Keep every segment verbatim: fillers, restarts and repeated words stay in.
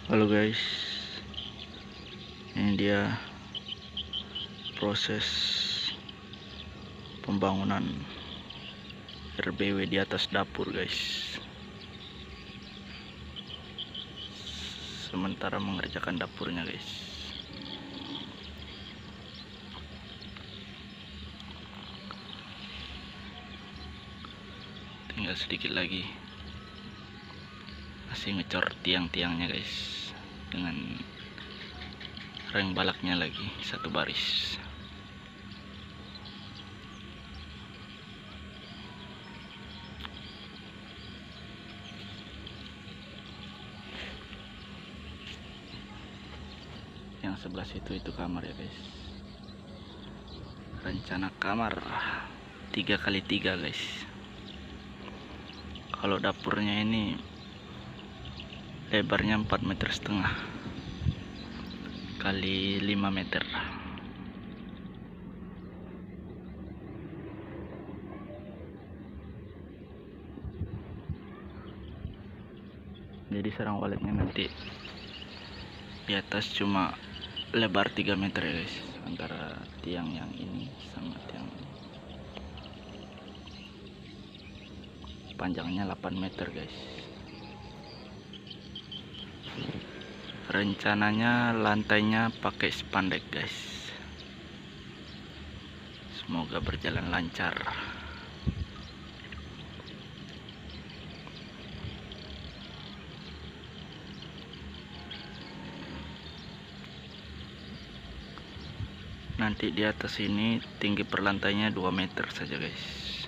Halo guys, ini dia proses pembangunan R B W di atas dapur guys. Sementara mengerjakan dapurnya guys. Tinggal sedikit lagi, masih ngecor tiang-tiangnya guys, dengan reng balaknya lagi satu baris. Yang sebelah situ itu kamar ya guys. Rencana kamar tiga kali tiga guys. Kalau dapurnya ini lebarnya empat meter setengah kali lima meter. Jadi sarang waletnya nanti di atas cuma lebar tiga meter ya guys, antara tiang yang ini sama tiang ini. Panjangnya delapan meter guys. Rencananya lantainya pakai spandek guys. Semoga berjalan lancar. Nanti di atas ini tinggi perlantainya dua meter saja guys.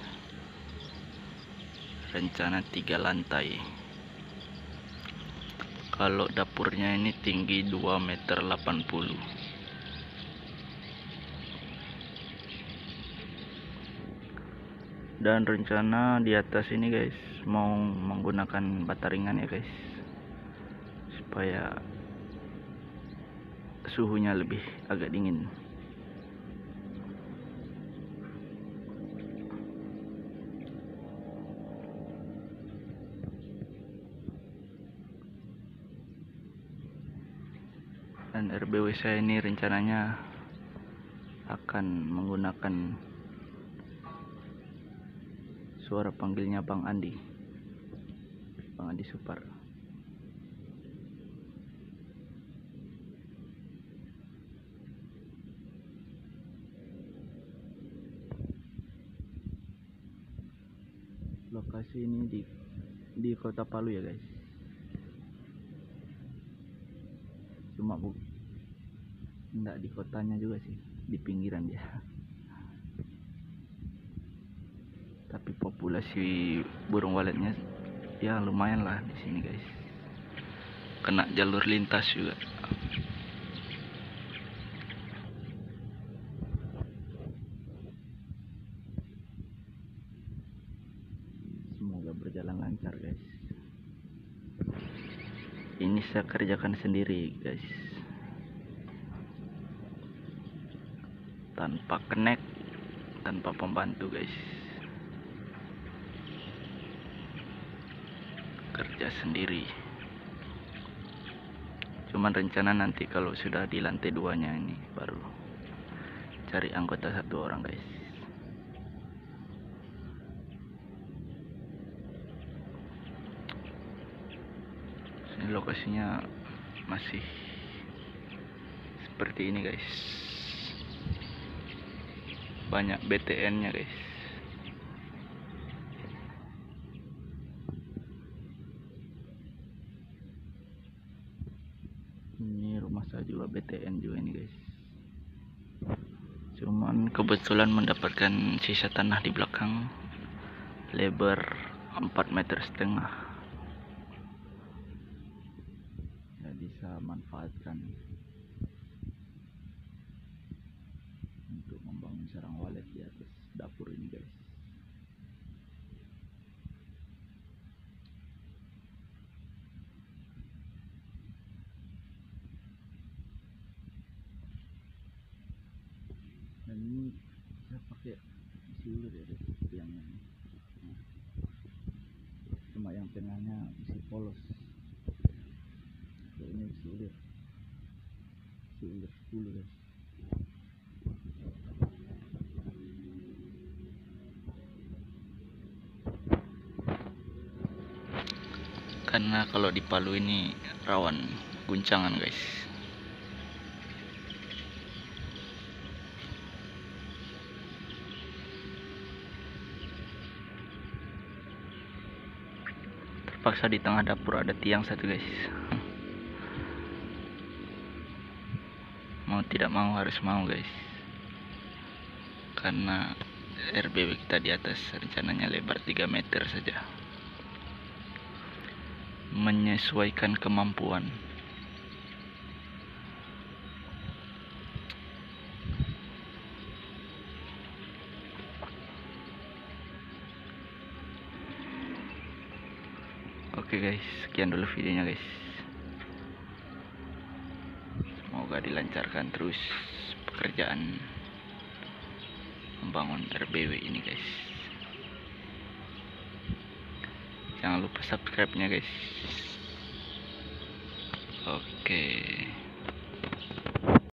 Rencana tiga lantai. Kalau dapurnya ini tinggi dua meter delapan puluh. Dan rencana di atas ini guys mau menggunakan bata ringan ya guys, supaya suhunya lebih agak dingin. Dan R B W saya ini rencananya akan menggunakan suara panggilnya Bang Andi, Bang Andi Supar. Lokasi ini di di Kota Palu ya guys. Cuma bu enggak di kotanya juga sih, di pinggiran dia. Tapi populasi burung waletnya ya lumayan lah di sini guys. Kena jalur lintas juga. Semoga berjalan lancar guys. Ini saya kerjakan sendiri guys, tanpa connect, tanpa pembantu guys. Kerja sendiri. Cuman rencana nanti kalau sudah di lantai duanya ini baru cari anggota satu orang guys. Ini lokasinya masih seperti ini guys. Banyak B T N nya guys. Ini rumah saya juga B T N juga ini guys. Cuman kebetulan mendapatkan sisa tanah di belakang lebar empat meter setengah. Jadi saya manfaatkan untuk membangun sarang walet di atas dapur ini guys. Dan ini saya pakai isi ulir ya guys, tiangnya ini. Cuma yang tengahnya isi polos. So, ini udah sumber sepuluh guys. Karena kalau di Palu ini rawan guncangan guys. Terpaksa di tengah dapur ada tiang satu guys. Mau tidak mau harus mau guys. Karena R B B kita di atas rencananya lebar tiga meter saja. Menyesuaikan kemampuan. Oke guys, sekian dulu videonya guys. Semoga dilancarkan terus pekerjaan membangun R B W ini guys. Jangan lupa subscribe nya guys. Oke.